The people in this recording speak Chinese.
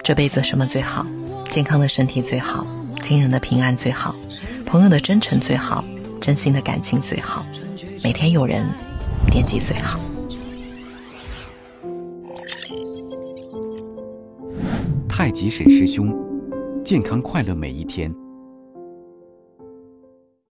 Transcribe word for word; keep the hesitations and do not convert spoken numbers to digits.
这辈子什么最好？健康的身体最好，亲人的平安最好，朋友的真诚最好，真心的感情最好，每天有人惦记最好。 太极沈师兄，健康快乐每一天。